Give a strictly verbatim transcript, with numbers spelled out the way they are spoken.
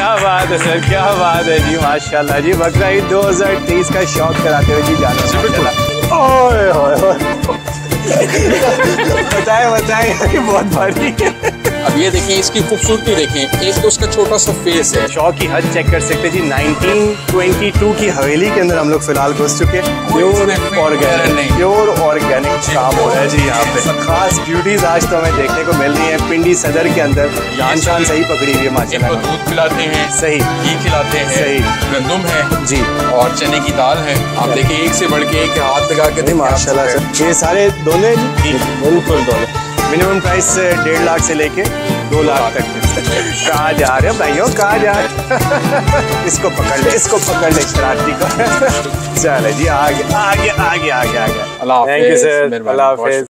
क्या बात है सर, क्या बात है जी, माशाल्लाह जी। बकरा ईद दो हज़ार तेईस का शौक कराते हुए जी जाना। ओए ओए बताए बताए बहुत भारी। अब ये देखें, इसकी खूबसूरती देखें, एक तो उसका छोटा सा फेस है। शौक की हद चेक कर सकते जी। नाइनटीन ट्वेंटी टू की हवेली के अंदर हम लोग फिलहाल घुस चुके हैं। प्योर ऑर्गेनिक प्योर ऑर्गेनिक काम हो रहा है जी यहाँ पे। खास ब्यूटीज आज तो हमें देखने को मिल रही है पिंडी सदर के अंदर। जान शान सही पकड़ी हुई है माशाल्लाह। दूध खिलाते हैं, सही घी खिलाते हैं, सही गंदुम है जी, और चने की दाल है। आप देखिए, एक से बढ़ के एक हाथ लगा के माशाल्लाह सर। ये सारे दोनों जी, बिल्कुल दोनों। मिनिमम प्राइस डेढ़ लाख से लेके दो लाख तक। कहाँ जा रहे हो भाइयों, कहाँ जा रहे? इसको पकड़ ले, इसको पकड़ ले शरारती को। चले जी, आगे आगे आगे आगे आगे। अल्लाह हाफ़िज़। थैंक यू सर, अल्लाह हाफ़िज़।